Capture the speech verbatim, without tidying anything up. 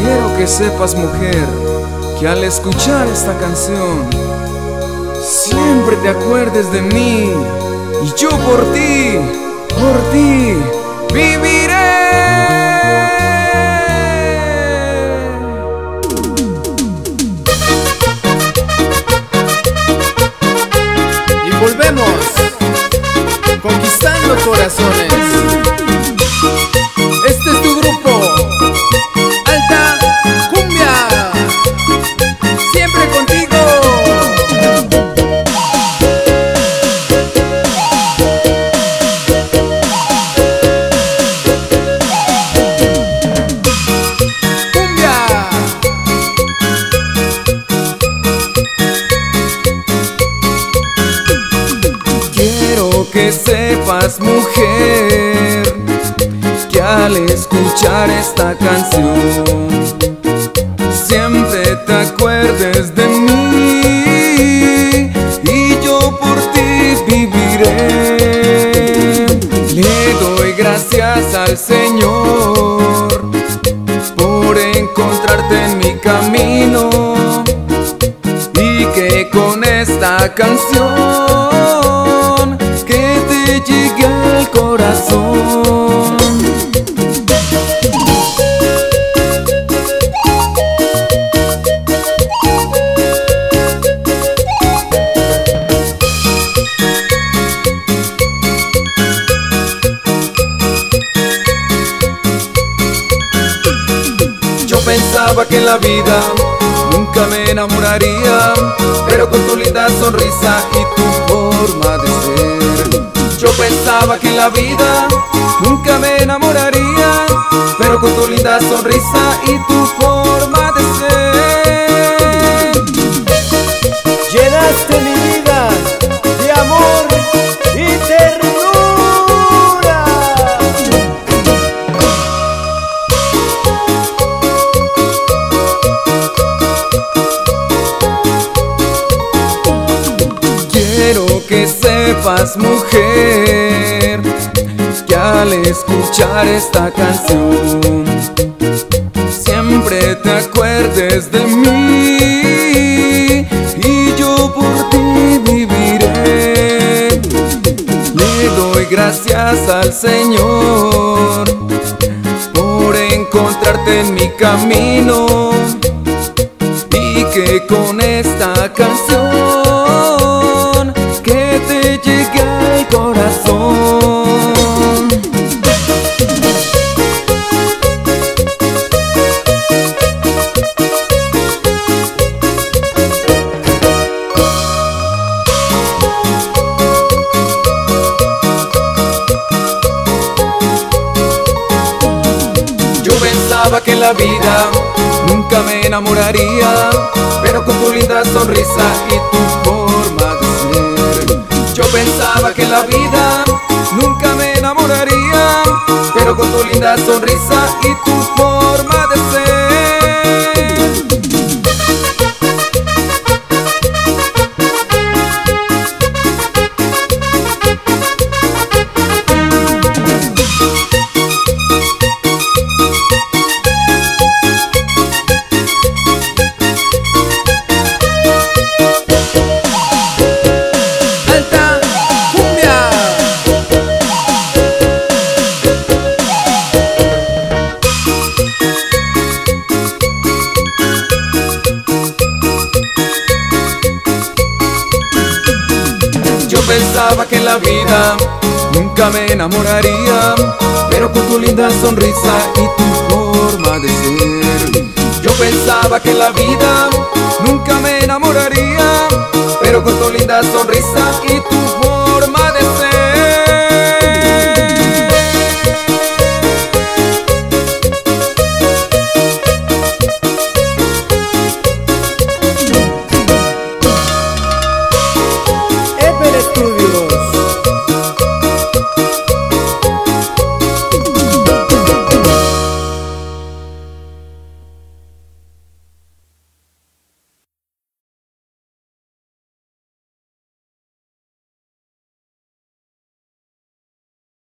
Quiero que sepas, mujer, que al escuchar esta canción siempre te acuerdes de mí, y yo por ti, por ti viviré. Y volvemos conquistando corazones. Este es tu grupo, Alta Cumbia, siempre contigo. Cumbia. Quiero que sepas, mujer, que al escuchar esta canción siempre te acuerdes de mí, y yo por ti viviré. Le doy gracias al Señor por encontrarte en mi camino, y que con esta canción que te llegue al corazón. Yo pensaba que en la vida nunca me enamoraría, pero con tu linda sonrisa y tu forma de ser. Yo pensaba que en la vida nunca me enamoraría, pero con tu linda sonrisa y tu forma de ser llenaste mi vida de amor y ternura. Quiero que sepas, mujer, que al escuchar esta canción siempre te acuerdes de mí, y yo por ti viviré. Le doy gracias al Señor por encontrarte en mi camino, y que con esta canción que te llegue al corazón. Yo pensaba que en la vida nunca me enamoraría, pero con tu linda sonrisa y tu forma de ser. Yo pensaba que en la vida nunca me enamoraría, pero con tu linda sonrisa y tu forma de ser. Pensaba que en la vida nunca me enamoraría, pero con tu linda sonrisa y tu forma de ser. Yo pensaba que en la vida nunca me enamoraría, pero con tu linda sonrisa y tu forma